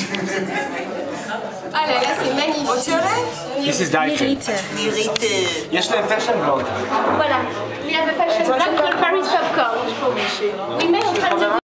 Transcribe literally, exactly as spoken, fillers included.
Ah là là, c'est magnifique. On dirait This is Daifin. Vérité. יש להם fashion blog. Voilà. We have a fashion blog called Paris Popcorn. We make